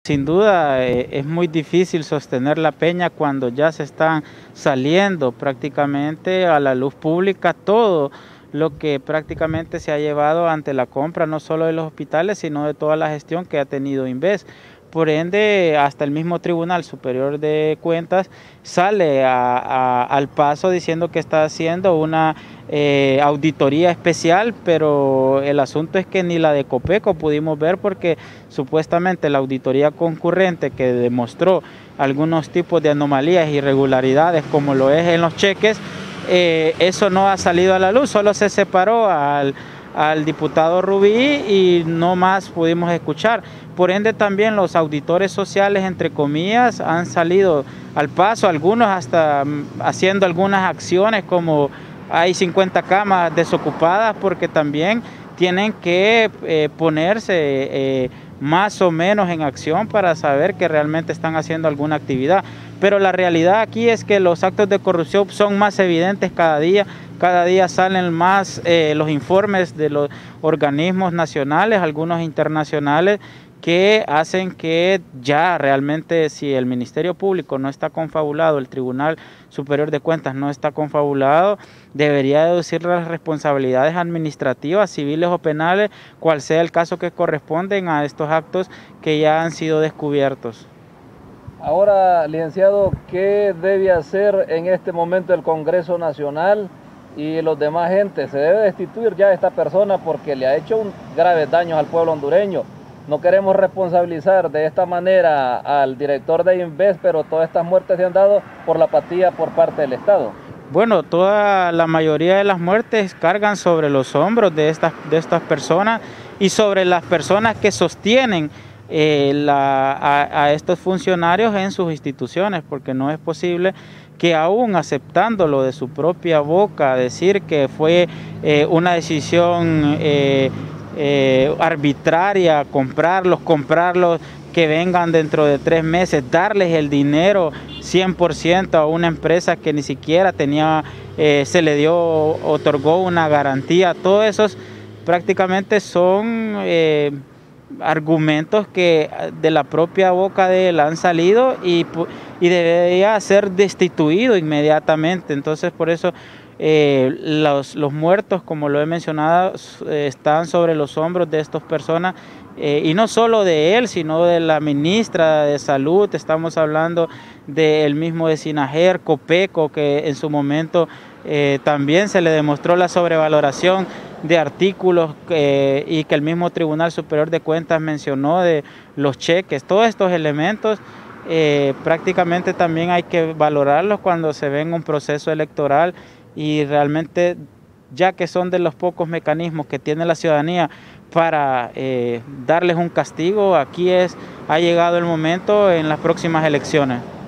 Sin duda, es muy difícil sostener la peña cuando ya se están saliendo prácticamente a la luz pública todo lo que prácticamente se ha llevado ante la compra, no solo de los hospitales, sino de toda la gestión que ha tenido Inves. Por ende, hasta el mismo Tribunal Superior de Cuentas sale al paso diciendo que está haciendo una auditoría especial, pero el asunto es que ni la de Copeco pudimos ver porque supuestamente la auditoría concurrente que demostró algunos tipos de anomalías e irregularidades como lo es en los cheques, eso no ha salido a la luz, solo se separó al diputado Rubí y no más pudimos escuchar. Por ende también los auditores sociales, entre comillas, han salido al paso, algunos hasta haciendo algunas acciones como hay 50 camas desocupadas porque también tienen que ponerse más o menos en acción para saber que realmente están haciendo alguna actividad. Pero la realidad aquí es que los actos de corrupción son más evidentes cada día salen más los informes de los organismos nacionales, algunos internacionales, que hacen que ya realmente si el Ministerio Público no está confabulado, el Tribunal Superior de Cuentas no está confabulado, debería deducir las responsabilidades administrativas, civiles o penales, cual sea el caso que corresponden a estos actos que ya han sido descubiertos. Ahora, licenciado, ¿qué debe hacer en este momento el Congreso Nacional y los demás gentes? ¿Se debe destituir ya a esta persona porque le ha hecho graves daños al pueblo hondureño? No queremos responsabilizar de esta manera al director de Inves, pero todas estas muertes se han dado por la apatía por parte del Estado. Bueno, toda la mayoría de las muertes cargan sobre los hombros de estas personas y sobre las personas que sostienen a estos funcionarios en sus instituciones, porque no es posible que aún aceptándolo de su propia boca, decir que fue una decisión arbitraria, comprarlos, que vengan dentro de 3 meses, darles el dinero 100% a una empresa que ni siquiera tenía, otorgó una garantía. Todos esos prácticamente son argumentos que de la propia boca de él han salido y debería ser destituido inmediatamente. Entonces por eso los muertos, como lo he mencionado, están sobre los hombros de estas personas y no solo de él, sino de la ministra de Salud. Estamos hablando del mismo de Sinajer, Copeco, que en su momento también se le demostró la sobrevaloración de artículos y que el mismo Tribunal Superior de Cuentas mencionó de los cheques. Todos estos elementos prácticamente también hay que valorarlos cuando se ve en un proceso electoral y realmente, ya que son de los pocos mecanismos que tiene la ciudadanía para darles un castigo, aquí ha llegado el momento en las próximas elecciones.